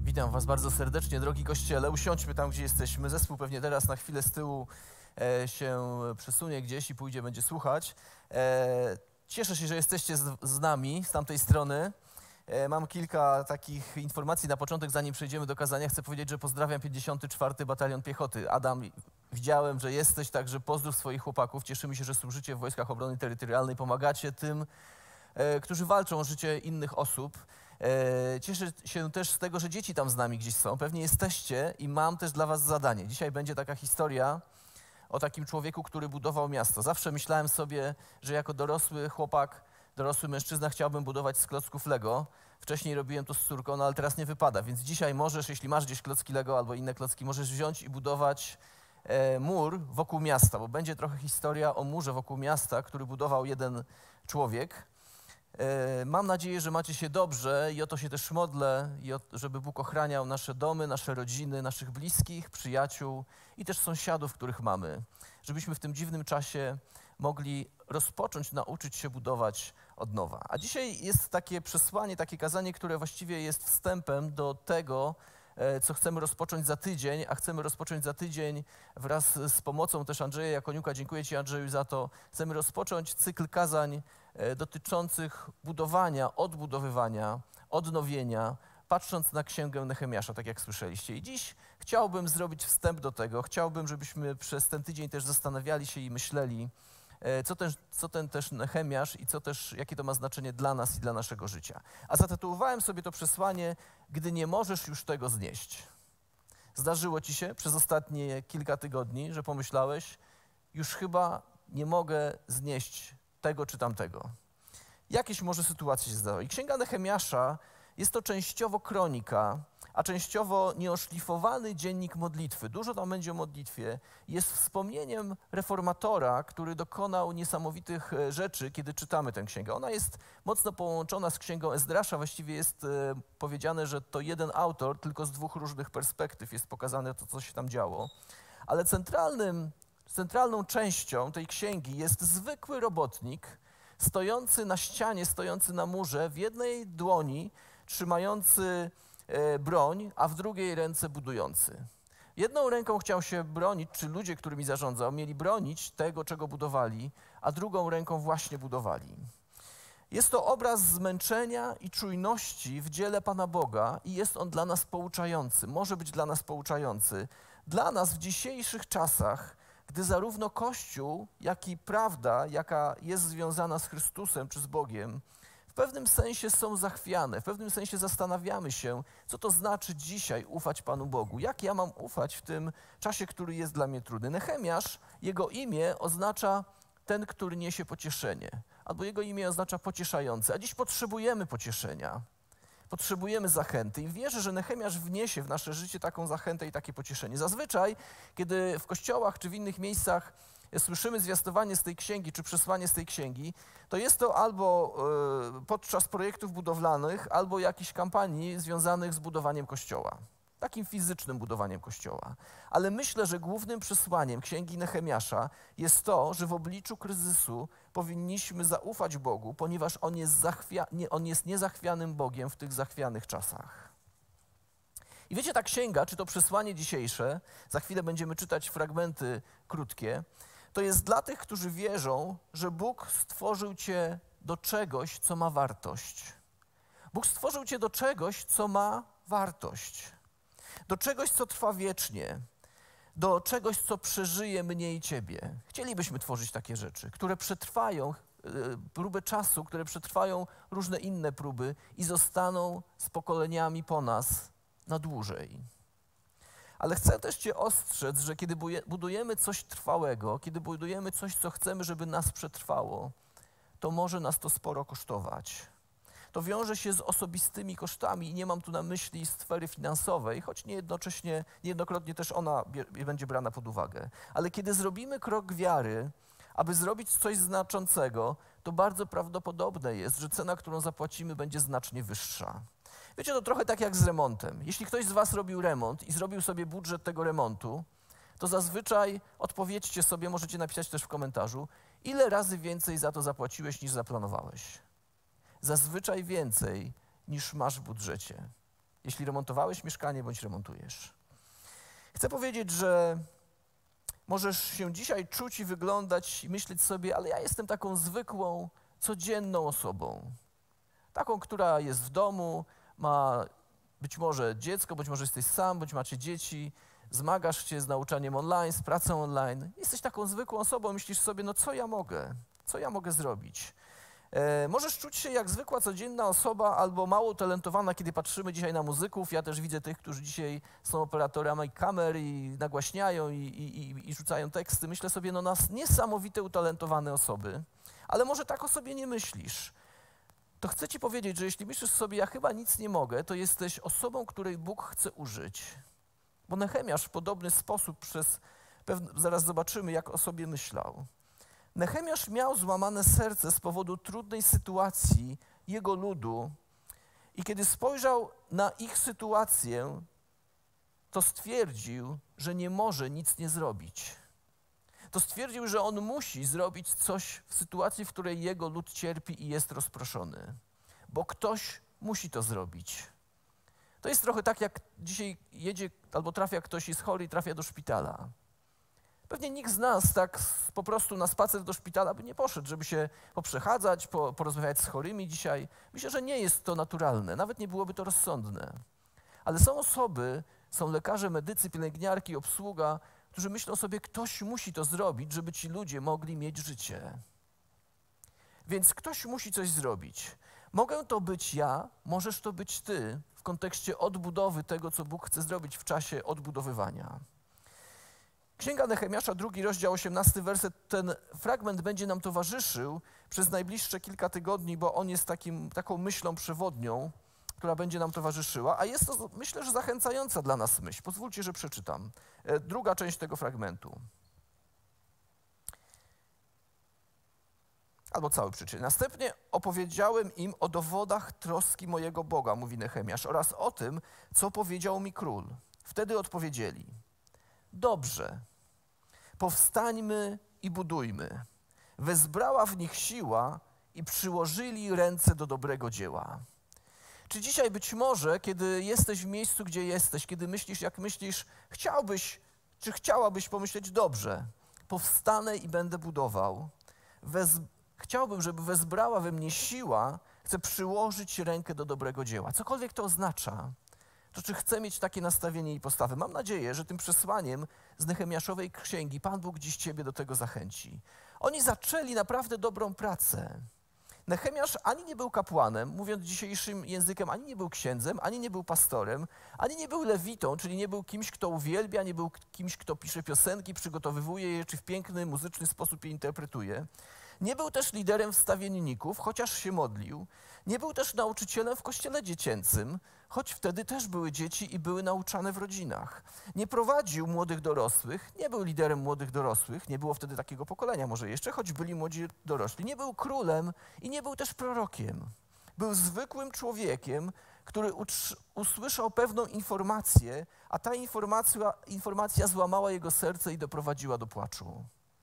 Witam Was bardzo serdecznie, drogi Kościele. Usiądźmy tam, gdzie jesteśmy. Zespół pewnie teraz na chwilę z tyłu się przesunie gdzieś i pójdzie, będzie słuchać. Cieszę się, że jesteście z nami z tamtej strony. Mam kilka takich informacji na początek, zanim przejdziemy do kazania. Chcę powiedzieć, że pozdrawiam 54. Batalion Piechoty. Adam, widziałem, że jesteś, także pozdrów swoich chłopaków. Cieszymy się, że służycie w Wojskach Obrony Terytorialnej. Pomagacie tym, którzy walczą o życie innych osób. Cieszę się też z tego, że dzieci tam z nami gdzieś są. Pewnie jesteście i mam też dla was zadanie. Dzisiaj będzie taka historia o takim człowieku, który budował miasto. Zawsze myślałem sobie, że jako dorosły chłopak, dorosły mężczyzna chciałbym budować z klocków Lego. Wcześniej robiłem to z córką, no ale teraz nie wypada. Więc dzisiaj możesz, jeśli masz gdzieś klocki Lego albo inne klocki, możesz wziąć i budować mur wokół miasta, bo będzie trochę historia o murze wokół miasta, który budował jeden człowiek. Mam nadzieję, że macie się dobrze i o to się też modlę, żeby Bóg ochraniał nasze domy, nasze rodziny, naszych bliskich, przyjaciół i też sąsiadów, których mamy. Żebyśmy w tym dziwnym czasie mogli rozpocząć, nauczyć się budować od nowa. A dzisiaj jest takie przesłanie, takie kazanie, które właściwie jest wstępem do tego, co chcemy rozpocząć za tydzień, a chcemy rozpocząć za tydzień wraz z pomocą też Andrzeja Jakoniuka. Dziękuję Ci, Andrzeju, za to. Chcemy rozpocząć cykl kazań dotyczących budowania, odbudowywania, odnowienia, patrząc na Księgę Nehemiasza, tak jak słyszeliście. I dziś chciałbym zrobić wstęp do tego. Chciałbym, żebyśmy przez ten tydzień też zastanawiali się i myśleli, co ten też Nehemiasz i jakie to ma znaczenie dla nas i dla naszego życia. A zatytułowałem sobie to przesłanie, gdy nie możesz już tego znieść. Zdarzyło ci się przez ostatnie kilka tygodni, że pomyślałeś, już chyba nie mogę znieść tego czy tamtego. Jakieś może sytuacje się zdarzały. I Księga Nehemiasza jest to częściowo kronika, a częściowo nieoszlifowany dziennik modlitwy. Dużo tam będzie o modlitwie. Jest wspomnieniem reformatora, który dokonał niesamowitych rzeczy, kiedy czytamy tę księgę. Ona jest mocno połączona z księgą Ezdrasza. Właściwie jest powiedziane, że to jeden autor, tylko z dwóch różnych perspektyw jest pokazane to, co się tam działo. Ale centralną częścią tej księgi jest zwykły robotnik, stojący na ścianie, stojący na murze, w jednej dłoni trzymający broń, a w drugiej ręce budujący. Jedną ręką chciał się bronić, czy ludzie, którymi zarządzał, mieli bronić tego, czego budowali, a drugą ręką właśnie budowali. Jest to obraz zmęczenia i czujności w dziele Pana Boga i jest on dla nas pouczający, może być dla nas pouczający. Dla nas w dzisiejszych czasach, gdy zarówno Kościół, jak i prawda, jaka jest związana z Chrystusem czy z Bogiem, w pewnym sensie są zachwiane, w pewnym sensie zastanawiamy się, co to znaczy dzisiaj ufać Panu Bogu. Jak ja mam ufać w tym czasie, który jest dla mnie trudny? Nehemiasz, jego imię oznacza ten, który niesie pocieszenie, albo jego imię oznacza pocieszający. A dziś potrzebujemy pocieszenia, potrzebujemy zachęty i wierzę, że Nehemiasz wniesie w nasze życie taką zachętę i takie pocieszenie. Zazwyczaj, kiedy w kościołach czy w innych miejscach słyszymy zwiastowanie z tej księgi, czy przesłanie z tej księgi, to jest to albo podczas projektów budowlanych, albo jakichś kampanii związanych z budowaniem kościoła. Takim fizycznym budowaniem kościoła. Ale myślę, że głównym przesłaniem księgi Nehemiasza jest to, że w obliczu kryzysu powinniśmy zaufać Bogu, ponieważ On jest niezachwianym Bogiem w tych zachwianych czasach. I wiecie, ta księga, czy to przesłanie dzisiejsze, za chwilę będziemy czytać fragmenty krótkie, to jest dla tych, którzy wierzą, że Bóg stworzył cię do czegoś, co ma wartość. Bóg stworzył cię do czegoś, co ma wartość. Do czegoś, co trwa wiecznie. Do czegoś, co przeżyje mnie i ciebie. Chcielibyśmy tworzyć takie rzeczy, które przetrwają próbę czasu, które przetrwają różne inne próby i zostaną z pokoleniami po nas na dłużej. Ale chcę też cię ostrzec, że kiedy budujemy coś trwałego, kiedy budujemy coś, co chcemy, żeby nas przetrwało, to może nas to sporo kosztować. To wiąże się z osobistymi kosztami i nie mam tu na myśli sfery finansowej, choć niejednokrotnie też ona będzie brana pod uwagę. Ale kiedy zrobimy krok wiary, aby zrobić coś znaczącego, to bardzo prawdopodobne jest, że cena, którą zapłacimy, będzie znacznie wyższa. Wiecie, to trochę tak jak z remontem. Jeśli ktoś z was robił remont i zrobił sobie budżet tego remontu, to zazwyczaj odpowiedzcie sobie, możecie napisać też w komentarzu, ile razy więcej za to zapłaciłeś niż zaplanowałeś. Zazwyczaj więcej niż masz w budżecie. jeśli remontowałeś mieszkanie bądź remontujesz. Chcę powiedzieć, że możesz się dzisiaj czuć i wyglądać i myśleć sobie, ale ja jestem taką zwykłą, codzienną osobą. Taką, która jest w domu, ma być może dziecko, być może jesteś sam, bądź macie dzieci, zmagasz się z nauczaniem online, z pracą online. Jesteś taką zwykłą osobą, myślisz sobie, no co ja mogę? Co ja mogę zrobić? Możesz czuć się jak zwykła, codzienna osoba albo mało talentowana, kiedy patrzymy dzisiaj na muzyków. Ja też widzę tych, którzy dzisiaj są operatorami kamer i nagłaśniają i rzucają teksty. Myślę sobie, no nas niesamowite, utalentowane osoby, ale może tak o sobie nie myślisz. To chcę ci powiedzieć, że jeśli myślisz sobie, ja chyba nic nie mogę, to jesteś osobą, której Bóg chce użyć. Bo Nehemiasz w podobny sposób zaraz zobaczymy, jak o sobie myślał. Nehemiasz miał złamane serce z powodu trudnej sytuacji jego ludu i kiedy spojrzał na ich sytuację, to stwierdził, że nie może nic nie zrobić. To stwierdził, że on musi zrobić coś w sytuacji, w której jego lud cierpi i jest rozproszony. Bo ktoś musi to zrobić. To jest trochę tak, jak dzisiaj jedzie albo trafia ktoś, jest chory i trafia do szpitala. Pewnie nikt z nas tak po prostu na spacer do szpitala by nie poszedł, żeby się poprzechadzać, porozmawiać z chorymi dzisiaj. Myślę, że nie jest to naturalne, nawet nie byłoby to rozsądne. Ale są osoby, są lekarze, medycy, pielęgniarki, obsługa, którzy myślą sobie, ktoś musi to zrobić, żeby ci ludzie mogli mieć życie. Więc ktoś musi coś zrobić. Mogę to być ja, możesz to być ty w kontekście odbudowy tego, co Bóg chce zrobić w czasie odbudowywania. Księga Nehemiasza, 2 rozdział, 18 werset, ten fragment będzie nam towarzyszył przez najbliższe kilka tygodni, bo on jest taką myślą przewodnią, która będzie nam towarzyszyła, a jest to, myślę, że zachęcająca dla nas myśl. Pozwólcie, że przeczytam. Druga część tego fragmentu. Albo cały przeczytam. Następnie opowiedziałem im o dowodach troski mojego Boga, mówi Nehemiasz, oraz o tym, co powiedział mi król. Wtedy odpowiedzieli: dobrze, powstańmy i budujmy. Wezbrała w nich siła i przyłożyli ręce do dobrego dzieła. Czy dzisiaj być może, kiedy jesteś w miejscu, gdzie jesteś, kiedy myślisz, jak myślisz, chciałabyś pomyśleć, dobrze, powstanę i będę budował. Chciałbym, żeby wezbrała we mnie siła, chcę przyłożyć rękę do dobrego dzieła. Cokolwiek to oznacza, to czy chcę mieć takie nastawienie i postawę? Mam nadzieję, że tym przesłaniem z Nehemiaszowej księgi Pan Bóg dziś ciebie do tego zachęci. Oni zaczęli naprawdę dobrą pracę. Nehemiasz ani nie był kapłanem, mówiąc dzisiejszym językiem, ani nie był księdzem, ani nie był pastorem, ani nie był lewitą, czyli nie był kimś, kto uwielbia, nie był kimś, kto pisze piosenki, przygotowywuje je, czy w piękny, muzyczny sposób je interpretuje. Nie był też liderem wstawienników, chociaż się modlił. Nie był też nauczycielem w kościele dziecięcym, choć wtedy też były dzieci i były nauczane w rodzinach. Nie prowadził młodych dorosłych, nie był liderem młodych dorosłych, nie było wtedy takiego pokolenia może jeszcze, choć byli młodzi dorośli. Nie był królem i nie był też prorokiem. Był zwykłym człowiekiem, który usłyszał pewną informację, a ta informacja złamała jego serce i doprowadziła do płaczu.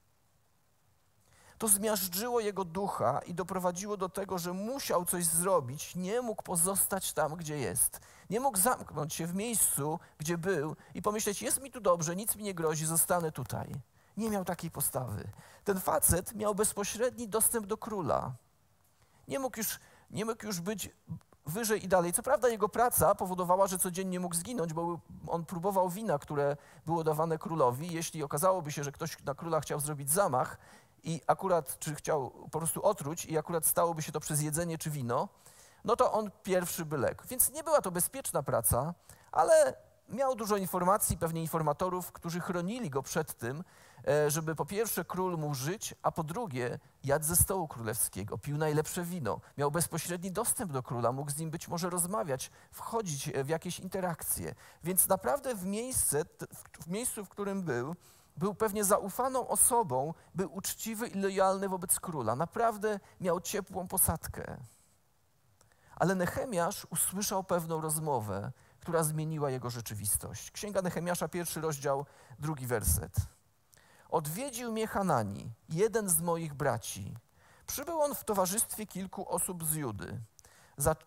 To zmiażdżyło jego ducha i doprowadziło do tego, że musiał coś zrobić, nie mógł pozostać tam, gdzie jest. Nie mógł zamknąć się w miejscu, gdzie był i pomyśleć, jest mi tu dobrze, nic mi nie grozi, zostanę tutaj. Nie miał takiej postawy. Ten facet miał bezpośredni dostęp do króla. Nie mógł już być wyżej i dalej. Co prawda jego praca powodowała, że codziennie mógł zginąć, bo on próbował wina, które było dawane królowi. Jeśli okazałoby się, że ktoś na króla chciał zrobić zamach, i akurat, czy chciał po prostu otruć i akurat stałoby się to przez jedzenie czy wino, no to on pierwszy by legł. Więc nie była to bezpieczna praca, ale miał dużo informacji, pewnie informatorów, którzy chronili go przed tym, żeby po pierwsze król mógł żyć, a po drugie jadł ze stołu królewskiego, pił najlepsze wino, miał bezpośredni dostęp do króla, mógł z nim być może rozmawiać, wchodzić w jakieś interakcje. Więc naprawdę w miejscu, w którym był pewnie zaufaną osobą, był uczciwy i lojalny wobec króla. Naprawdę miał ciepłą posadkę. Ale Nehemiasz usłyszał pewną rozmowę, która zmieniła jego rzeczywistość. Księga Nehemiasza, 1 rozdział, 2 werset. Odwiedził mnie Hanani, jeden z moich braci. Przybył on w towarzystwie kilku osób z Judy.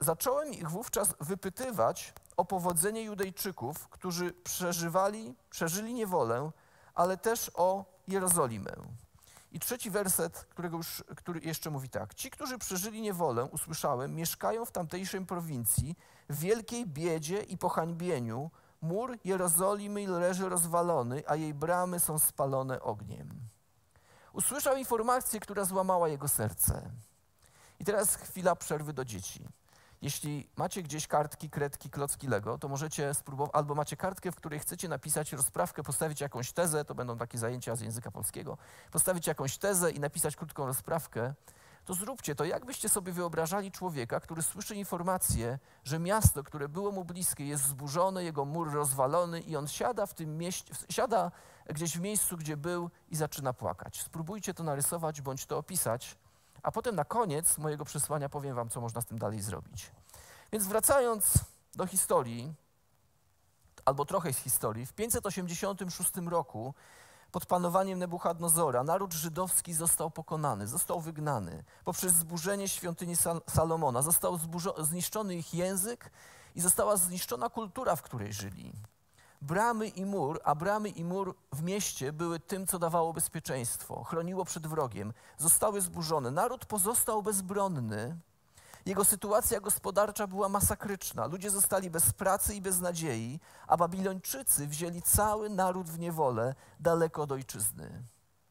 zacząłem ich wówczas wypytywać o powodzenie Judejczyków, którzy przeżyli niewolę, ale też o Jerozolimę. I trzeci werset, który jeszcze mówi tak. Ci, którzy przeżyli niewolę, usłyszałem, mieszkają w tamtejszej prowincji w wielkiej biedzie i pohańbieniu. Mur Jerozolimy leży rozwalony, a jej bramy są spalone ogniem. Usłyszał informację, która złamała jego serce. I teraz chwila przerwy do dzieci. Jeśli macie gdzieś kartki, kredki, klocki Lego, to możecie spróbować, albo macie kartkę, w której chcecie napisać rozprawkę, postawić jakąś tezę, to będą takie zajęcia z języka polskiego, postawić jakąś tezę i napisać krótką rozprawkę, to zróbcie to, jakbyście sobie wyobrażali człowieka, który słyszy informację, że miasto, które było mu bliskie, jest zburzone, jego mur rozwalony i on siada w tym mieście, siada gdzieś w miejscu, gdzie był i zaczyna płakać. Spróbujcie to narysować bądź to opisać, a potem na koniec mojego przesłania powiem wam, co można z tym dalej zrobić. Więc wracając do historii, albo trochę z historii, w 586 roku pod panowaniem Nebuchadnozora naród żydowski został pokonany, został wygnany poprzez zburzenie świątyni Salomona. Został zniszczony ich język i została zniszczona kultura, w której żyli. Bramy i mur w mieście były tym, co dawało bezpieczeństwo, chroniło przed wrogiem. Zostały zburzone. Naród pozostał bezbronny. Jego sytuacja gospodarcza była masakryczna. Ludzie zostali bez pracy i bez nadziei, a Babilończycy wzięli cały naród w niewolę daleko od ojczyzny.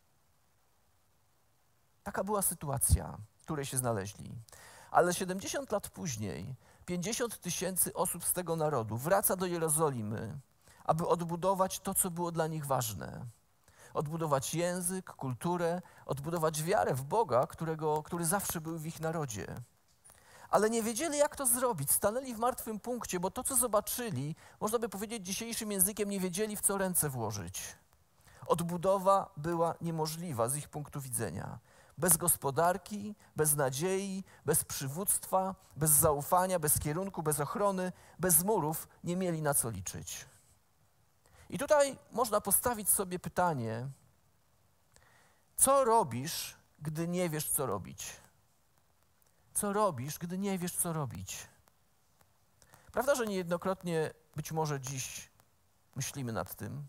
Taka była sytuacja, w której się znaleźli. Ale 70 lat później 50 000 osób z tego narodu wraca do Jerozolimy, aby odbudować to, co było dla nich ważne. Odbudować język, kulturę, odbudować wiarę w Boga, który zawsze był w ich narodzie. Ale nie wiedzieli, jak to zrobić. Stanęli w martwym punkcie, bo to, co zobaczyli, można by powiedzieć dzisiejszym językiem, nie wiedzieli, w co ręce włożyć. Odbudowa była niemożliwa z ich punktu widzenia. Bez gospodarki, bez nadziei, bez przywództwa, bez zaufania, bez kierunku, bez ochrony, bez murów nie mieli na co liczyć. I tutaj można postawić sobie pytanie, co robisz, gdy nie wiesz, co robić? Co robisz, gdy nie wiesz, co robić? Prawda, że niejednokrotnie, być może dziś myślimy nad tym?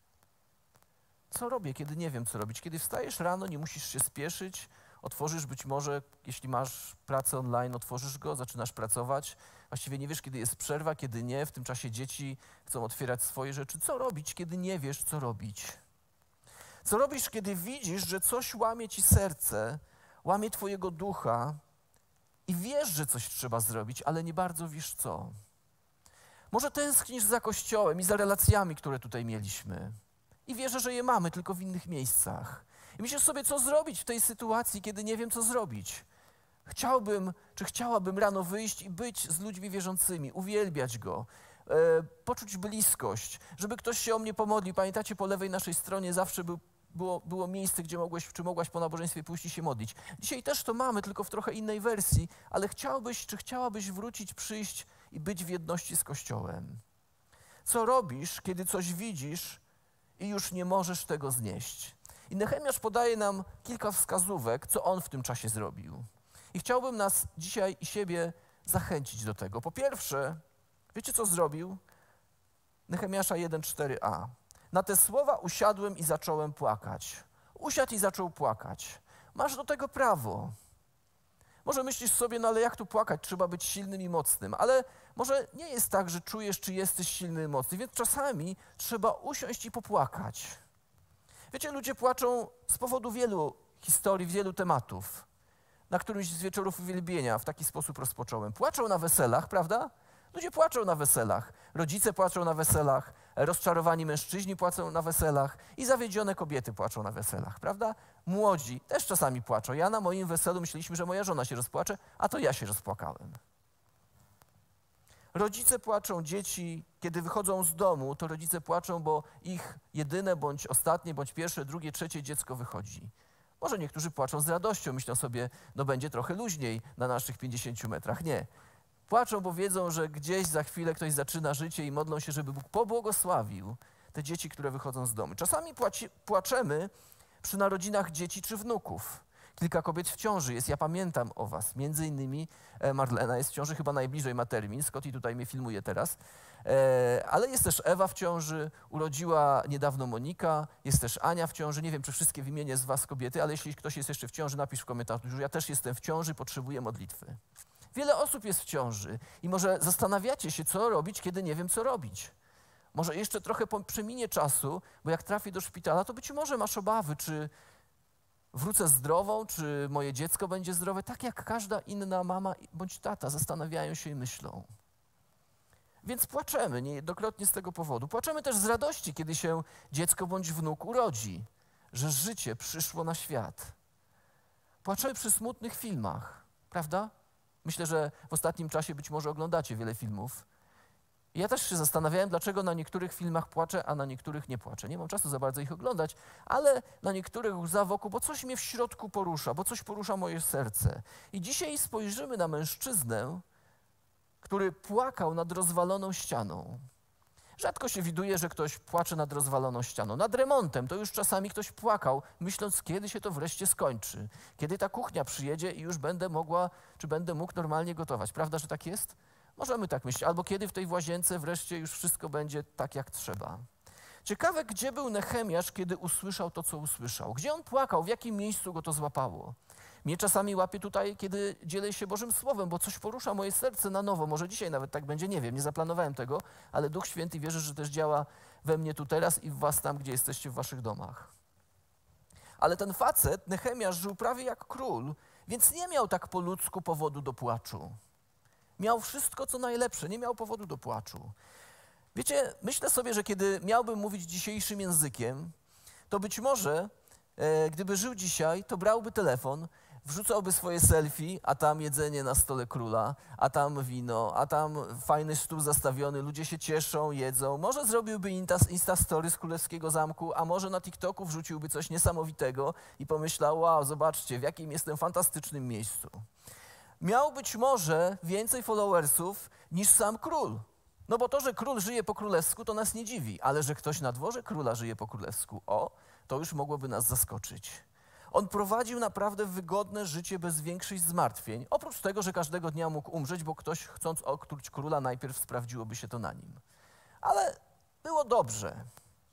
Co robię, kiedy nie wiem, co robić? Kiedy wstajesz rano, nie musisz się spieszyć, otworzysz być może, jeśli masz pracę online, otworzysz go, zaczynasz pracować. Właściwie nie wiesz, kiedy jest przerwa, kiedy nie. W tym czasie dzieci chcą otwierać swoje rzeczy. Co robić, kiedy nie wiesz, co robić? Co robisz, kiedy widzisz, że coś łamie ci serce, łamie twojego ducha i wiesz, że coś trzeba zrobić, ale nie bardzo wiesz co? Może tęsknisz za Kościołem i za relacjami, które tutaj mieliśmy. I wierzę, że je mamy, tylko w innych miejscach. I myślisz sobie, co zrobić w tej sytuacji, kiedy nie wiem, co zrobić. Chciałabym rano wyjść i być z ludźmi wierzącymi, uwielbiać Go, poczuć bliskość, żeby ktoś się o mnie pomodlił. Pamiętacie, po lewej naszej stronie zawsze było miejsce, gdzie mogłaś po nabożeństwie pójść i się modlić. Dzisiaj też to mamy, tylko w trochę innej wersji, ale chciałabyś wrócić, przyjść i być w jedności z Kościołem. Co robisz, kiedy coś widzisz i już nie możesz tego znieść? I Nehemiasz podaje nam kilka wskazówek, co on w tym czasie zrobił. I chciałbym nas dzisiaj i siebie zachęcić do tego. Po pierwsze, wiecie co zrobił? Nehemiasza 1:4a. Na te słowa usiadłem i zacząłem płakać. Usiadł i zaczął płakać. Masz do tego prawo. Może myślisz sobie, no ale jak tu płakać? Trzeba być silnym i mocnym. Ale może nie jest tak, że czujesz, czy jesteś silny i mocny, więc czasami trzeba usiąść i popłakać. Wiecie, ludzie płaczą z powodu wielu historii, wielu tematów. Na którymś z wieczorów uwielbienia w taki sposób rozpocząłem. Płaczą na weselach, prawda? Ludzie płaczą na weselach. Rodzice płaczą na weselach, rozczarowani mężczyźni płaczą na weselach i zawiedzione kobiety płaczą na weselach, prawda? Młodzi też czasami płaczą. Ja na moim weselu myśleliśmy, że moja żona się rozpłacze, a to ja się rozpłakałem. Rodzice płaczą, dzieci, kiedy wychodzą z domu, to rodzice płaczą, bo ich jedyne, bądź ostatnie, bądź pierwsze, drugie, trzecie dziecko wychodzi. Może niektórzy płaczą z radością, myślą sobie, no będzie trochę luźniej na naszych 50 metrach. Nie. Płaczą, bo wiedzą, że gdzieś za chwilę ktoś zaczyna życie i modlą się, żeby Bóg pobłogosławił te dzieci, które wychodzą z domu. Czasami płaczemy przy narodzinach dzieci czy wnuków. Kilka kobiet w ciąży jest, ja pamiętam o was. Między innymi Marlena jest w ciąży, chyba najbliżej ma termin, Scotty tutaj mnie filmuje teraz. Ale jest też Ewa w ciąży, urodziła niedawno Monika, jest też Ania w ciąży. Nie wiem, czy wszystkie wymienię z was kobiety, ale jeśli ktoś jest jeszcze w ciąży, napisz w komentarzu, że ja też jestem w ciąży, potrzebuję modlitwy. Wiele osób jest w ciąży i może zastanawiacie się, co robić, kiedy nie wiem, co robić. Może jeszcze trochę przeminie czasu, bo jak trafię do szpitala, to być może masz obawy, czy wrócę zdrową, czy moje dziecko będzie zdrowe, tak jak każda inna mama bądź tata zastanawiają się i myślą. Więc płaczemy niejednokrotnie z tego powodu. Płaczemy też z radości, kiedy się dziecko bądź wnuk urodzi, że życie przyszło na świat. Płaczemy przy smutnych filmach, prawda? Myślę, że w ostatnim czasie być może oglądacie wiele filmów. I ja też się zastanawiałem, dlaczego na niektórych filmach płaczę, a na niektórych nie płaczę. Nie mam czasu za bardzo ich oglądać, ale na niektórych łza wokół, bo coś mnie w środku porusza, bo coś porusza moje serce. I dzisiaj spojrzymy na mężczyznę, który płakał nad rozwaloną ścianą. Rzadko się widuje, że ktoś płacze nad rozwaloną ścianą. Nad remontem to już czasami ktoś płakał, myśląc, kiedy się to wreszcie skończy. Kiedy ta kuchnia przyjedzie i już będę mogła, czy będę mógł normalnie gotować. Prawda, że tak jest? Możemy tak myśleć. Albo kiedy w tej łazience wreszcie już wszystko będzie tak, jak trzeba. Ciekawe, gdzie był Nehemiasz, kiedy usłyszał to, co usłyszał. Gdzie on płakał, w jakim miejscu go to złapało. Mnie czasami łapie tutaj, kiedy dzielę się Bożym Słowem, bo coś porusza moje serce na nowo. Może dzisiaj nawet tak będzie, nie wiem, nie zaplanowałem tego, ale Duch Święty wierzę, że też działa we mnie tu teraz i w was tam, gdzie jesteście w waszych domach. Ale ten facet, Nehemiasz, żył prawie jak król, więc nie miał tak po ludzku powodu do płaczu. Miał wszystko, co najlepsze, nie miał powodu do płaczu. Wiecie, myślę sobie, że kiedy miałbym mówić dzisiejszym językiem, to być może, gdyby żył dzisiaj, to brałby telefon, wrzucałby swoje selfie, a tam jedzenie na stole króla, a tam wino, a tam fajny stół zastawiony, ludzie się cieszą, jedzą. Może zrobiłby Instastory z Królewskiego Zamku, a może na TikToku wrzuciłby coś niesamowitego i pomyślał, wow, zobaczcie, w jakim jestem fantastycznym miejscu. Miał być może więcej followersów niż sam król. No bo to, że król żyje po królewsku, to nas nie dziwi, ale że ktoś na dworze króla żyje po królewsku, to już mogłoby nas zaskoczyć. On prowadził naprawdę wygodne życie bez większych zmartwień, oprócz tego, że każdego dnia mógł umrzeć, bo ktoś, chcąc okruć króla, najpierw sprawdziłoby się to na nim. Ale było dobrze.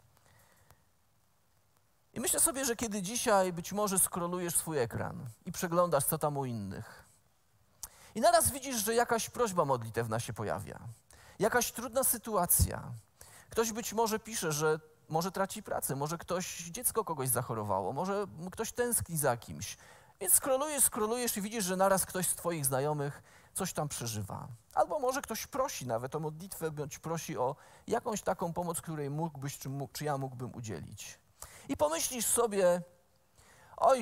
I myślę sobie, że kiedy dzisiaj być może skrolujesz swój ekran i przeglądasz, co tam u innych, i naraz widzisz, że jakaś prośba modlitewna się pojawia, jakaś trudna sytuacja. Ktoś być może pisze, że może traci pracę, może dziecko kogoś zachorowało, może ktoś tęskni za kimś. Więc skrolujesz i widzisz, że naraz ktoś z twoich znajomych coś tam przeżywa. Albo może ktoś prosi nawet o modlitwę, bądź prosi o jakąś taką pomoc, której mógłbyś, czy ja mógłbym udzielić. I pomyślisz sobie, oj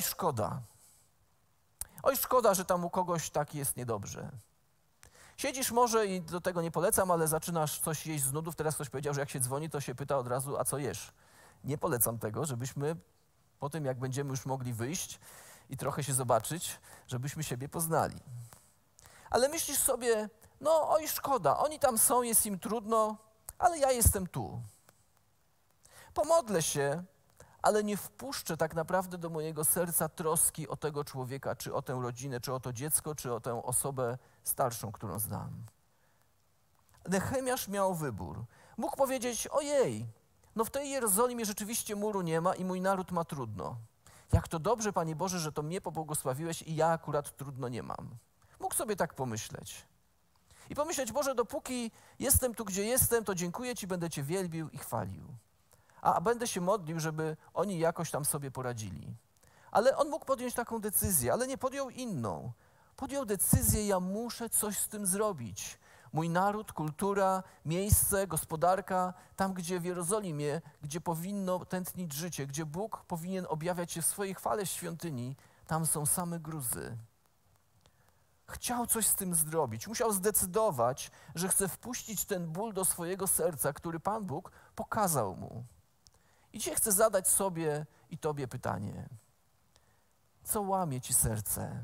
szkoda, że tam u kogoś tak jest niedobrze. Siedzisz może i do tego nie polecam, ale zaczynasz coś jeść z nudów. Teraz ktoś powiedział, że jak się dzwoni, to się pyta od razu, a co jesz? Nie polecam tego, żebyśmy po tym, jak będziemy już mogli wyjść i trochę się zobaczyć, żebyśmy siebie poznali. Ale myślisz sobie, no oj szkoda, oni tam są, jest im trudno, ale ja jestem tu. Pomodlę się, ale nie wpuszczę tak naprawdę do mojego serca troski o tego człowieka, czy o tę rodzinę, czy o to dziecko, czy o tę osobę starszą, którą znam. Nehemiasz miał wybór. Mógł powiedzieć, ojej, no w tej Jerozolimie rzeczywiście muru nie ma i mój naród ma trudno. Jak to dobrze, Panie Boże, że to mnie pobłogosławiłeś i ja akurat trudno nie mam. Mógł sobie tak pomyśleć. I pomyśleć, Boże, dopóki jestem tu, gdzie jestem, to dziękuję Ci, będę Cię wielbił i chwalił. A będę się modlił, żeby oni jakoś tam sobie poradzili. Ale on mógł podjąć taką decyzję, ale nie podjął inną. Podjął decyzję, ja muszę coś z tym zrobić. Mój naród, kultura, miejsce, gospodarka, tam gdzie w Jerozolimie, gdzie powinno tętnić życie, gdzie Bóg powinien objawiać się w swojej chwale świątyni, tam są same gruzy. Chciał coś z tym zrobić. Musiał zdecydować, że chce wpuścić ten ból do swojego serca, który Pan Bóg pokazał mu. I dzisiaj chcę zadać sobie i Tobie pytanie. Co łamie Ci serce?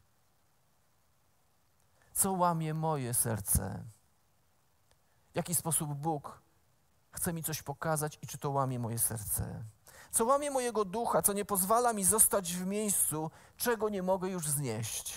Co łamie moje serce? W jaki sposób Bóg chce mi coś pokazać i czy to łamie moje serce? co łamie mojego ducha, co nie pozwala mi zostać w miejscu, czego nie mogę już znieść.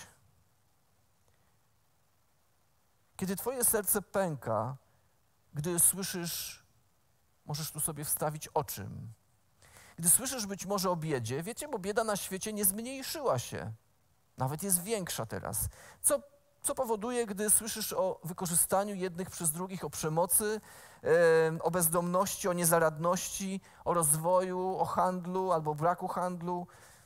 Kiedy twoje serce pęka, gdy słyszysz, możesz tu sobie wstawić o czym. Gdy słyszysz być może o biedzie, wiecie, bo bieda na świecie nie zmniejszyła się. Nawet jest większa teraz. Co powoduje, gdy słyszysz o wykorzystaniu jednych przez drugich, o przemocy, o bezdomności, o niezaradności, o rozwoju, o handlu albo braku handlu?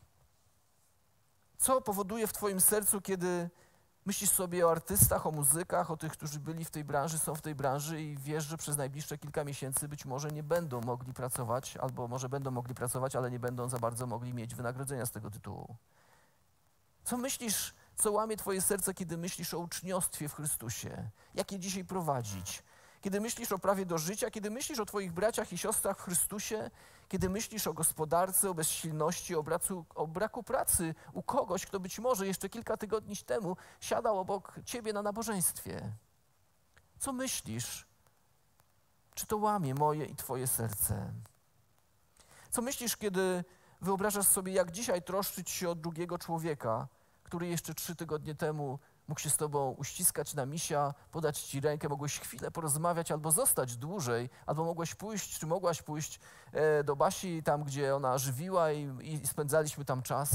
Co powoduje w twoim sercu, kiedy myślisz sobie o artystach, o muzykach, o tych, którzy byli w tej branży, są w tej branży i wiesz, że przez najbliższe kilka miesięcy być może nie będą mogli pracować, albo może będą mogli pracować, ale nie będą za bardzo mogli mieć wynagrodzenia z tego tytułu? Co myślisz, co łamie twoje serce, kiedy myślisz o uczniostwie w Chrystusie? Jak je dzisiaj prowadzić? Kiedy myślisz o prawie do życia, kiedy myślisz o twoich braciach i siostrach w Chrystusie, kiedy myślisz o gospodarce, o bezsilności, o braku pracy u kogoś, kto być może jeszcze kilka tygodni temu siadał obok ciebie na nabożeństwie. Co myślisz? Czy to łamie moje i twoje serce? Co myślisz, kiedy wyobrażasz sobie, jak dzisiaj troszczyć się o drugiego człowieka, który jeszcze 3 tygodnie temu mógł się z tobą uściskać na misia, podać ci rękę, mogłeś chwilę porozmawiać albo zostać dłużej, albo mogłeś pójść, czy mogłaś pójść do Basi, tam gdzie ona żywiła i spędzaliśmy tam czas?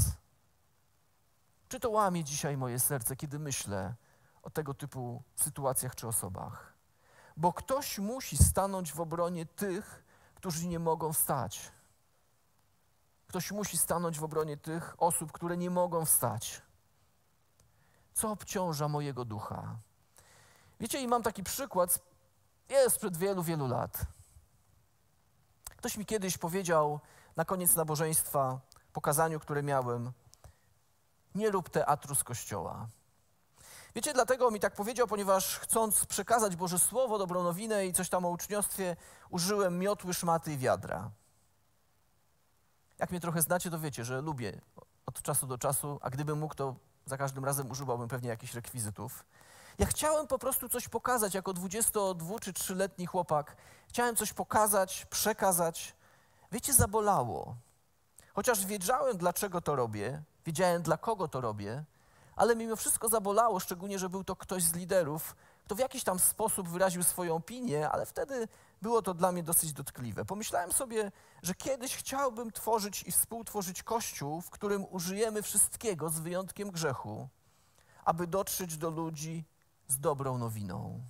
Czy to łamie dzisiaj moje serce, kiedy myślę o tego typu sytuacjach czy osobach? Bo ktoś musi stanąć w obronie tych, którzy nie mogą wstać. Ktoś musi stanąć w obronie tych osób, które nie mogą wstać. Co obciąża mojego ducha? Wiecie, i mam taki przykład, jest sprzed wielu, wielu lat. Ktoś mi kiedyś powiedział na koniec nabożeństwa, po kazaniu, które miałem, nie rób teatru z Kościoła. Wiecie, dlatego mi tak powiedział, ponieważ chcąc przekazać Boże Słowo, dobrą nowinę i coś tam o uczniostwie, użyłem miotły, szmaty i wiadra. Jak mnie trochę znacie, to wiecie, że lubię od czasu do czasu, a gdybym mógł, to za każdym razem używałbym pewnie jakichś rekwizytów. Ja chciałem po prostu coś pokazać, jako 22 czy 3-letni chłopak. Chciałem coś pokazać, przekazać. Wiecie, zabolało. Chociaż wiedziałem, dlaczego to robię, wiedziałem, dla kogo to robię, ale mimo wszystko zabolało, szczególnie, że był to ktoś z liderów, kto w jakiś tam sposób wyraził swoją opinię, ale wtedy było to dla mnie dosyć dotkliwe. Pomyślałem sobie, że kiedyś chciałbym tworzyć i współtworzyć Kościół, w którym użyjemy wszystkiego z wyjątkiem grzechu, aby dotrzeć do ludzi z dobrą nowiną.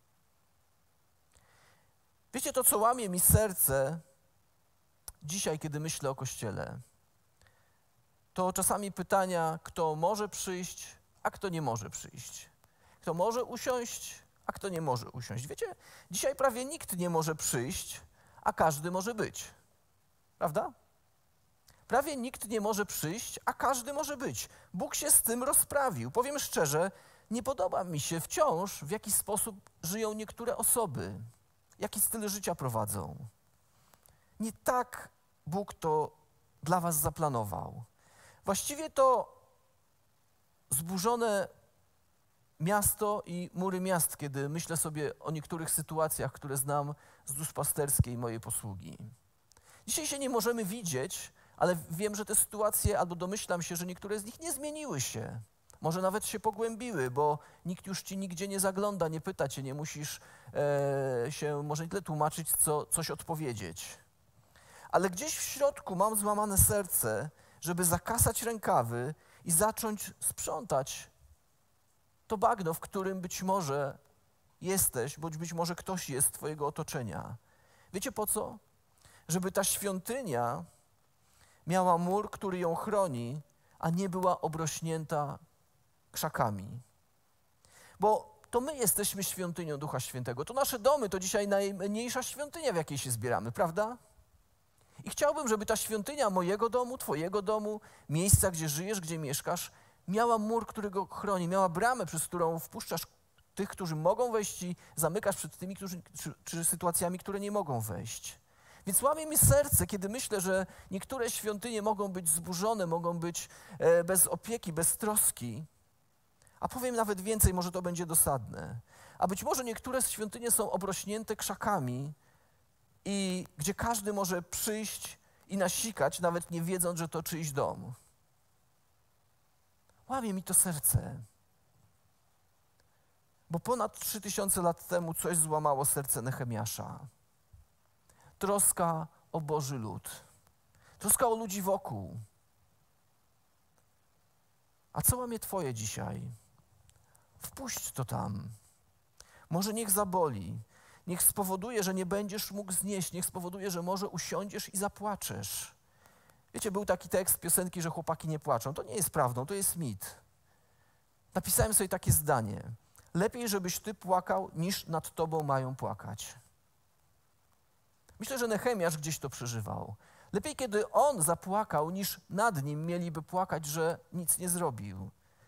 Wiecie, to co łamie mi serce dzisiaj, kiedy myślę o Kościele, to czasami pytania, kto może przyjść, a kto nie może przyjść. Kto może usiąść, a kto nie może usiąść. Wiecie, dzisiaj prawie nikt nie może przyjść, a każdy może być. Prawda? Prawie nikt nie może przyjść, a każdy może być. Bóg się z tym rozprawił. Powiem szczerze, nie podoba mi się wciąż, w jaki sposób żyją niektóre osoby, jaki styl życia prowadzą. Nie tak Bóg to dla was zaplanował. Właściwie to zburzone miasto i mury miast, kiedy myślę sobie o niektórych sytuacjach, które znam z duszpasterskiej mojej posługi. Dzisiaj się nie możemy widzieć, ale wiem, że te sytuacje, albo domyślam się, że niektóre z nich nie zmieniły się. Może nawet się pogłębiły, bo nikt już ci nigdzie nie zagląda, nie pyta cię, nie musisz się może nie tyle tłumaczyć, co coś odpowiedzieć. Ale gdzieś w środku mam złamane serce, żeby zakasać rękawy i zacząć sprzątać to bagno, w którym być może jesteś, bądź być może ktoś jest z twojego otoczenia. Wiecie po co? Żeby ta świątynia miała mur, który ją chroni, a nie była obrośnięta krzakami. Bo to my jesteśmy świątynią Ducha Świętego. To nasze domy to dzisiaj najmniejsza świątynia, w jakiej się zbieramy, prawda? I chciałbym, żeby ta świątynia mojego domu, twojego domu, miejsca, gdzie żyjesz, gdzie mieszkasz, miała mur, który go chroni, miała bramę, przez którą wpuszczasz tych, którzy mogą wejść i zamykasz przed tymi, czy sytuacjami, które nie mogą wejść. Więc łamie mi serce, kiedy myślę, że niektóre świątynie mogą być zburzone, mogą być bez opieki, bez troski. A powiem nawet więcej, może to będzie dosadne. A być może niektóre świątynie są obrośnięte krzakami i gdzie każdy może przyjść i nasikać, nawet nie wiedząc, że to czyjś dom. Łamie mi to serce. Bo ponad 3000 lat temu coś złamało serce Nehemiasza. Troska o Boży lud. Troska o ludzi wokół. A co łamie twoje dzisiaj? Wpuść to tam. Może niech zaboli. Niech spowoduje, że nie będziesz mógł znieść. Niech spowoduje, że może usiądziesz i zapłaczesz. Wiecie, był taki tekst piosenki, że chłopaki nie płaczą. To nie jest prawdą, to jest mit. Napisałem sobie takie zdanie. Lepiej, żebyś ty płakał, niż nad tobą mają płakać. Myślę, że Nehemiasz gdzieś to przeżywał. Lepiej, kiedy on zapłakał, niż nad nim mieliby płakać, że nic nie zrobił.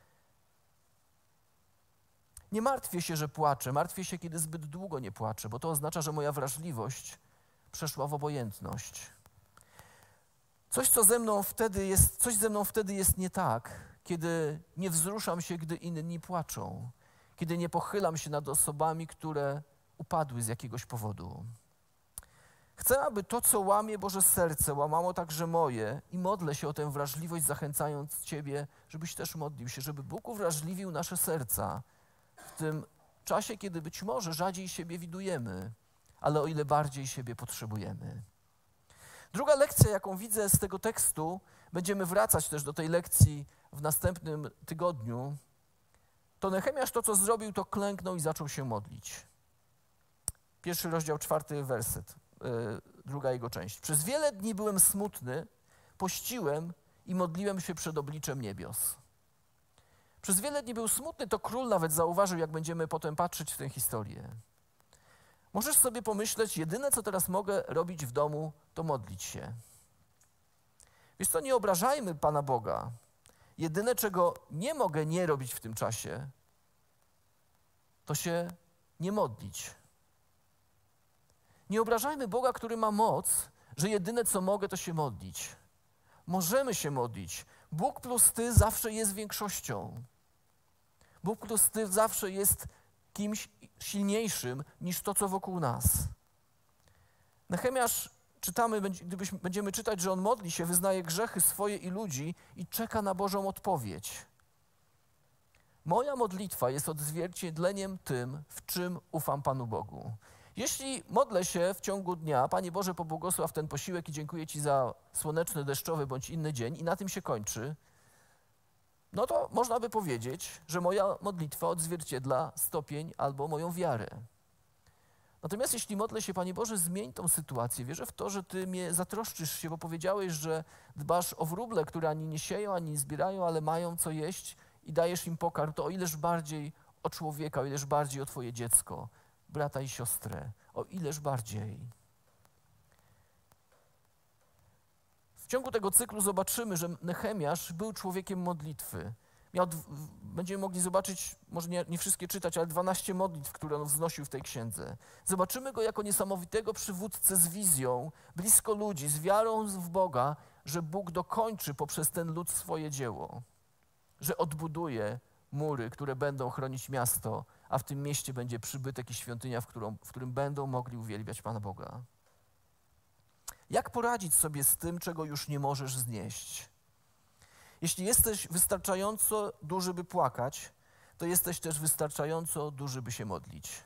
Nie martwię się, że płaczę. Martwię się, kiedy zbyt długo nie płaczę, bo to oznacza, że moja wrażliwość przeszła w obojętność. Coś ze mną wtedy jest nie tak, kiedy nie wzruszam się, gdy inni płaczą. Kiedy nie pochylam się nad osobami, które upadły z jakiegoś powodu. Chcę, aby to, co łamie Boże serce, łamało także moje i modlę się o tę wrażliwość, zachęcając Ciebie, żebyś też modlił się, żeby Bóg uwrażliwił nasze serca w tym czasie, kiedy być może rzadziej siebie widujemy, ale o ile bardziej siebie potrzebujemy. Druga lekcja, jaką widzę z tego tekstu, będziemy wracać też do tej lekcji w następnym tygodniu, to Nehemiasz to, co zrobił, to klęknął i zaczął się modlić. 1 rozdział, 4 werset, druga jego część. Przez wiele dni byłem smutny, pościłem i modliłem się przed obliczem niebios. Przez wiele dni był smutny, to król nawet zauważył, jak będziemy potem patrzeć w tę historię. Możesz sobie pomyśleć, jedyne, co teraz mogę robić w domu, to modlić się. Wiesz co, nie obrażajmy Pana Boga. Jedyne, czego nie mogę nie robić w tym czasie, to się nie modlić. Nie obrażajmy Boga, który ma moc, że jedyne, co mogę, to się modlić. Możemy się modlić. Bóg plus ty zawsze jest większością. Bóg plus ty zawsze jest kimś silniejszym niż to, co wokół nas. Nehemiasz, czytamy, będziemy czytać, że on modli się, wyznaje grzechy swoje i ludzi i czeka na Bożą odpowiedź. Moja modlitwa jest odzwierciedleniem tym, w czym ufam Panu Bogu. Jeśli modlę się w ciągu dnia, Panie Boże, pobłogosław ten posiłek i dziękuję Ci za słoneczny, deszczowy bądź inny dzień i na tym się kończy, no to można by powiedzieć, że moja modlitwa odzwierciedla stopień albo moją wiarę. Natomiast jeśli modlę się, Panie Boże, zmień tą sytuację, wierzę w to, że Ty mnie zatroszczysz się, bo powiedziałeś, że dbasz o wróble, które ani nie sieją, ani nie zbierają, ale mają co jeść i dajesz im pokarm, to o ileż bardziej o człowieka, o ileż bardziej o Twoje dziecko, brata i siostrę, o ileż bardziej. W ciągu tego cyklu zobaczymy, że Nehemiasz był człowiekiem modlitwy. Będziemy mogli zobaczyć, może nie wszystkie czytać, ale 12 modlitw, które on wznosił w tej księdze. Zobaczymy go jako niesamowitego przywódcę z wizją, blisko ludzi, z wiarą w Boga, że Bóg dokończy poprzez ten lud swoje dzieło. Że odbuduje mury, które będą chronić miasto, a w tym mieście będzie przybytek i świątynia, w którym będą mogli uwielbiać Pana Boga. Jak poradzić sobie z tym, czego już nie możesz znieść? Jeśli jesteś wystarczająco duży, by płakać, to jesteś też wystarczająco duży, by się modlić.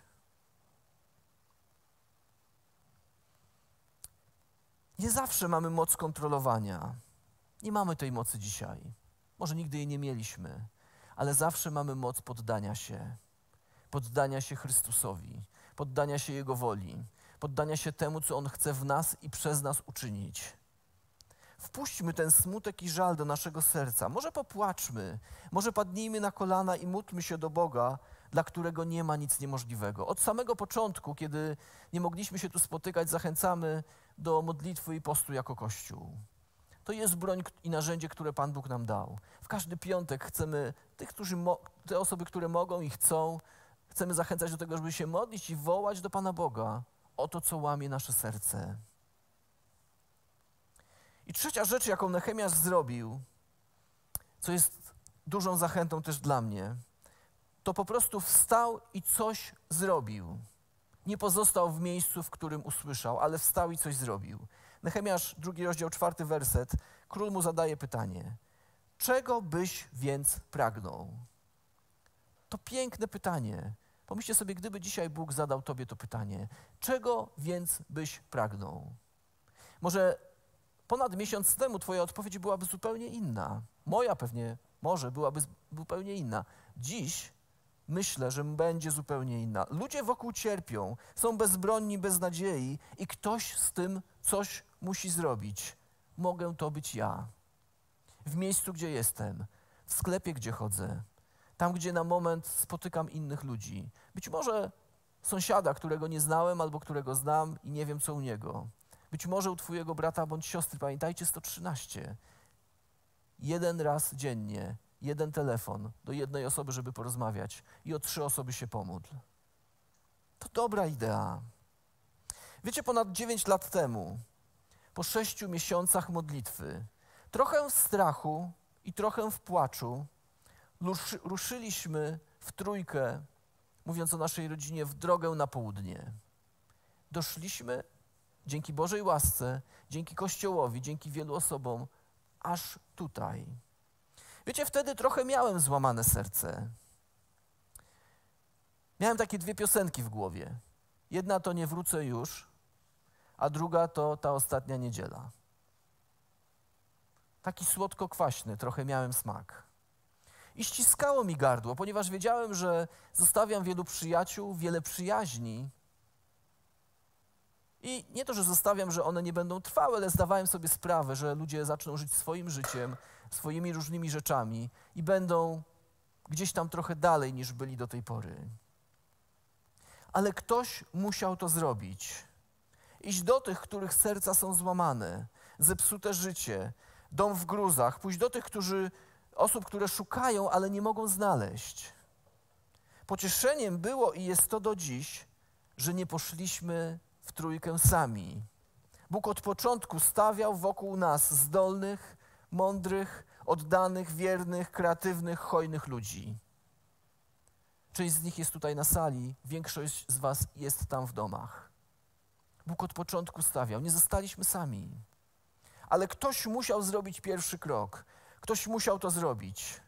Nie zawsze mamy moc kontrolowania. Nie mamy tej mocy dzisiaj. Może nigdy jej nie mieliśmy, ale zawsze mamy moc poddania się Chrystusowi, poddania się Jego woli, poddania się temu, co On chce w nas i przez nas uczynić. Wpuśćmy ten smutek i żal do naszego serca. Może popłaczmy, może padnijmy na kolana i módlmy się do Boga, dla którego nie ma nic niemożliwego. Od samego początku, kiedy nie mogliśmy się tu spotykać, zachęcamy do modlitwy i postu jako Kościół. To jest broń i narzędzie, które Pan Bóg nam dał. W każdy piątek chcemy te osoby, które mogą i chcemy zachęcać do tego, żeby się modlić i wołać do Pana Boga o to, co łamie nasze serce. I trzecia rzecz, jaką Nehemiasz zrobił, co jest dużą zachętą też dla mnie, to po prostu wstał i coś zrobił. Nie pozostał w miejscu, w którym usłyszał, ale wstał i coś zrobił. Nehemiasz, 2 rozdział, 4 werset. Król mu zadaje pytanie. Czego byś więc pragnął? To piękne pytanie. Pomyślcie sobie, gdyby dzisiaj Bóg zadał tobie to pytanie. Czego więc byś pragnął? Może ponad miesiąc temu twoja odpowiedź byłaby zupełnie inna. Moja pewnie, może byłaby zupełnie inna. Dziś myślę, że będzie zupełnie inna. Ludzie wokół cierpią, są bezbronni, bez nadziei i ktoś z tym coś musi zrobić. Mogę to być ja. W miejscu, gdzie jestem, w sklepie, gdzie chodzę, tam, gdzie na moment spotykam innych ludzi. Być może sąsiada, którego nie znałem albo którego znam i nie wiem, co u niego. Być może u twojego brata bądź siostry. Pamiętajcie 113. Jeden raz dziennie, jeden telefon do jednej osoby, żeby porozmawiać i o 3 osoby się pomódl. To dobra idea. Wiecie, ponad 9 lat temu, po 6 miesiącach modlitwy, trochę w strachu i trochę w płaczu, ruszyliśmy w trójkę, mówiąc o naszej rodzinie, w drogę na południe. Doszliśmy dzięki Bożej łasce, dzięki Kościołowi, dzięki wielu osobom, aż tutaj. Wiecie, wtedy trochę miałem złamane serce. Miałem takie 2 piosenki w głowie. Jedna to Nie wrócę już, a druga to Ta ostatnia niedziela. Taki słodko-kwaśny, trochę miałem smak. I ściskało mi gardło, ponieważ wiedziałem, że zostawiam wielu przyjaciół, wiele przyjaźni. I nie to, że zostawiam, że one nie będą trwałe, ale zdawałem sobie sprawę, że ludzie zaczną żyć swoim życiem, swoimi różnymi rzeczami i będą gdzieś tam trochę dalej, niż byli do tej pory. Ale ktoś musiał to zrobić. Iść do tych, których serca są złamane, zepsute życie, dom w gruzach, pójść do tych, osób, które szukają, ale nie mogą znaleźć. Pocieszeniem było i jest to do dziś, że nie poszliśmy w trójkę sami. Bóg od początku stawiał wokół nas zdolnych, mądrych, oddanych, wiernych, kreatywnych, hojnych ludzi. Część z nich jest tutaj na sali, większość z was jest tam w domach. Bóg od początku stawiał, nie zostaliśmy sami. Ale ktoś musiał zrobić pierwszy krok. Ktoś musiał to zrobić.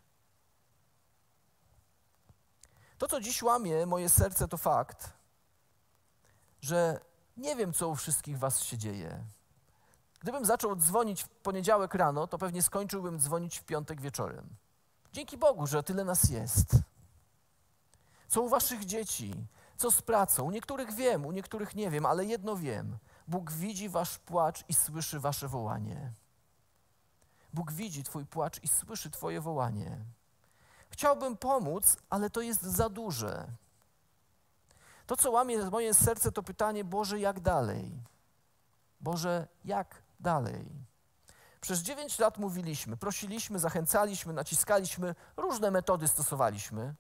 To, co dziś łamie moje serce, to fakt, że nie wiem, co u wszystkich was się dzieje. Gdybym zaczął dzwonić w poniedziałek rano, to pewnie skończyłbym dzwonić w piątek wieczorem. Dzięki Bogu, że tyle nas jest. Co u waszych dzieci? Co z pracą? U niektórych wiem, u niektórych nie wiem, ale jedno wiem. Bóg widzi wasz płacz i słyszy wasze wołanie. Bóg widzi twój płacz i słyszy twoje wołanie. Chciałbym pomóc, ale to jest za duże. To, co łamie moje serce, to pytanie, Boże, jak dalej? Boże, jak dalej? Przez 9 lat mówiliśmy, prosiliśmy, zachęcaliśmy, naciskaliśmy, różne metody stosowaliśmy,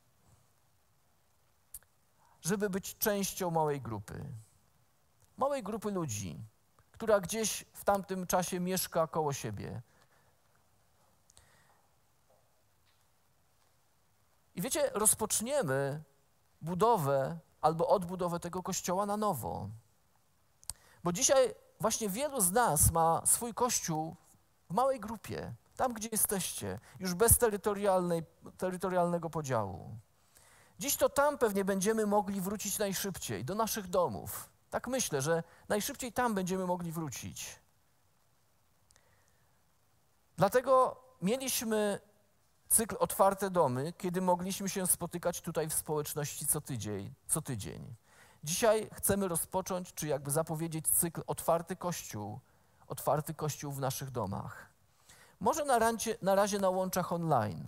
żeby być częścią małej grupy. Małej grupy ludzi, która gdzieś w tamtym czasie mieszka koło siebie. I wiecie, rozpoczniemy budowę albo odbudowę tego kościoła na nowo. Bo dzisiaj właśnie wielu z nas ma swój kościół w małej grupie, tam gdzie jesteście, już bez terytorialnego podziału. Dziś to tam pewnie będziemy mogli wrócić najszybciej, do naszych domów. Tak myślę, że najszybciej tam będziemy mogli wrócić. Dlatego mieliśmy cykl Otwarte Domy, kiedy mogliśmy się spotykać tutaj w społeczności co tydzień. Dzisiaj chcemy rozpocząć, czy jakby zapowiedzieć cykl Otwarty Kościół w naszych domach. Może na razie na łączach online.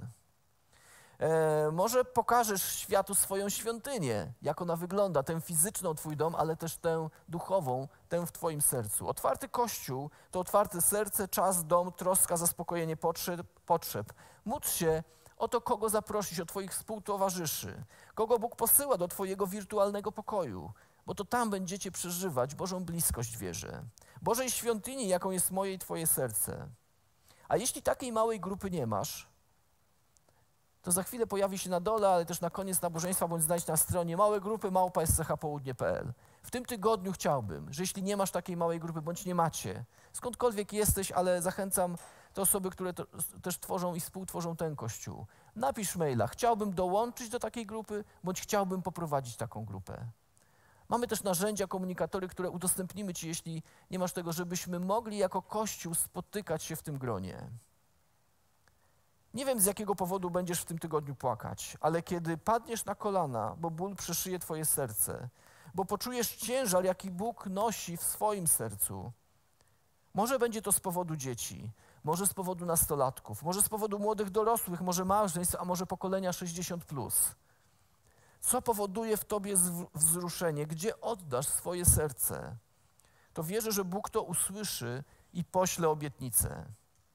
Może pokażesz światu swoją świątynię, jak ona wygląda, tę fizyczną twój dom, ale też tę duchową, tę w twoim sercu. Otwarty Kościół to otwarte serce, czas, dom, troska, zaspokojenie potrzeb. Módl się o to, kogo zaprosić, o twoich współtowarzyszy, kogo Bóg posyła do twojego wirtualnego pokoju, bo to tam będziecie przeżywać Bożą bliskość, wierzę. Bożej świątyni, jaką jest moje i twoje serce. A jeśli takiej małej grupy nie masz, to za chwilę pojawi się na dole, ale też na koniec nabożeństwa, bądź znajdź na stronie małe grupy @schpołudnie.pl. W tym tygodniu chciałbym, że jeśli nie masz takiej małej grupy, bądź nie macie, skądkolwiek jesteś, ale zachęcam te osoby, które też tworzą i współtworzą ten Kościół. Napisz maila, chciałbym dołączyć do takiej grupy, bądź chciałbym poprowadzić taką grupę. Mamy też narzędzia, komunikatory, które udostępnimy Ci, jeśli nie masz tego, żebyśmy mogli jako Kościół spotykać się w tym gronie. Nie wiem, z jakiego powodu będziesz w tym tygodniu płakać, ale kiedy padniesz na kolana, bo ból przeszyje Twoje serce, bo poczujesz ciężar, jaki Bóg nosi w swoim sercu, może będzie to z powodu dzieci, może z powodu nastolatków, może z powodu młodych dorosłych, może małżeństw, a może pokolenia 60+. Co powoduje w tobie wzruszenie? Gdzie oddasz swoje serce? To wierzę, że Bóg to usłyszy i pośle obietnicę.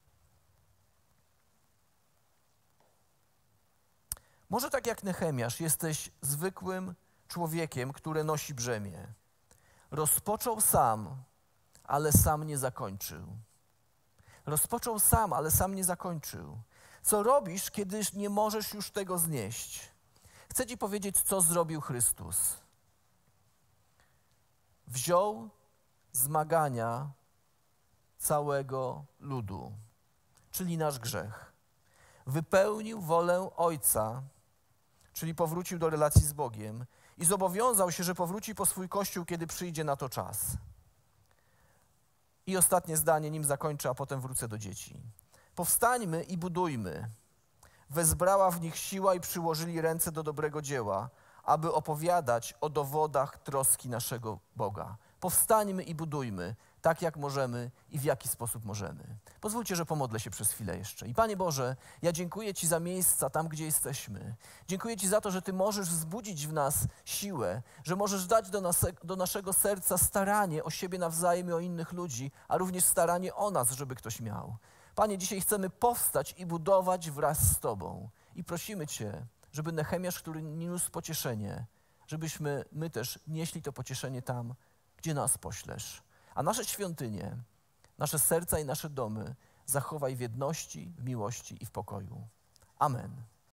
Może tak jak Nehemiasz, jesteś zwykłym człowiekiem, który nosi brzemię. Rozpoczął sam, ale sam nie zakończył. Rozpoczął sam, ale sam nie zakończył. Co robisz, kiedy nie możesz już tego znieść? Chcę Ci powiedzieć, co zrobił Chrystus. Wziął zmagania całego ludu, czyli nasz grzech. Wypełnił wolę Ojca, czyli powrócił do relacji z Bogiem i zobowiązał się, że powróci po swój Kościół, kiedy przyjdzie na to czas. I ostatnie zdanie, nim zakończę, a potem wrócę do dzieci. Powstańmy i budujmy. Wezbrała w nich siła i przyłożyli ręce do dobrego dzieła, aby opowiadać o dowodach troski naszego Boga. Powstańmy i budujmy, tak jak możemy i w jaki sposób możemy. Pozwólcie, że pomodlę się przez chwilę jeszcze. I Panie Boże, ja dziękuję Ci za miejsca tam, gdzie jesteśmy. Dziękuję Ci za to, że Ty możesz wzbudzić w nas siłę, że możesz dać do naszego serca staranie o siebie nawzajem i o innych ludzi, a również staranie o nas, żeby ktoś miał. Panie, dzisiaj chcemy powstać i budować wraz z Tobą. I prosimy Cię, żeby Nehemiasz, który niósł pocieszenie, żebyśmy my też nieśli to pocieszenie tam, gdzie nas poślesz. A nasze świątynie, nasze serca i nasze domy zachowaj w jedności, w miłości i w pokoju. Amen.